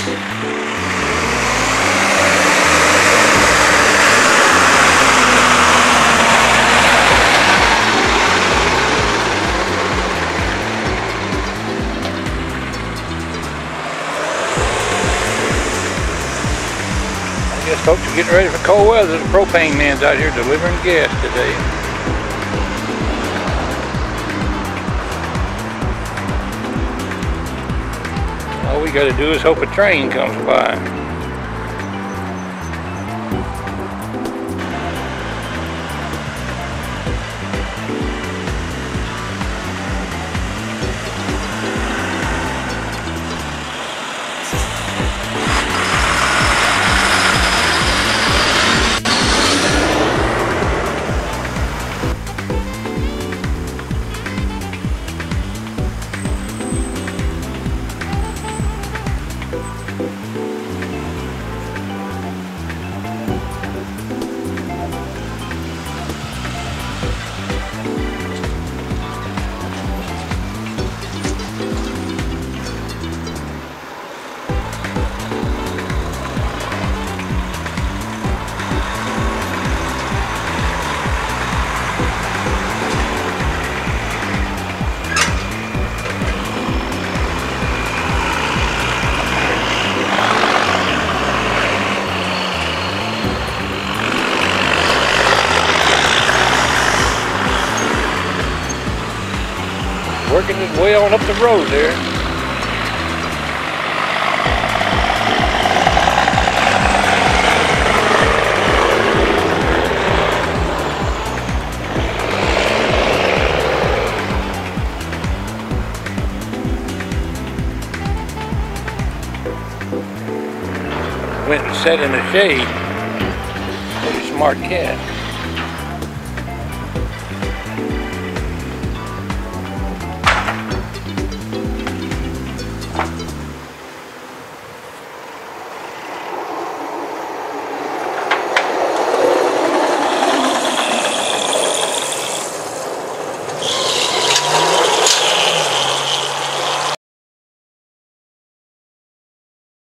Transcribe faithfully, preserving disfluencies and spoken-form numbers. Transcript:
I guess folks are getting ready for cold weather. The propane man's out here delivering gas today. All we got to do is hope a train comes by. Working his way on up the road there. Went and sat in the shade. What a smart cat.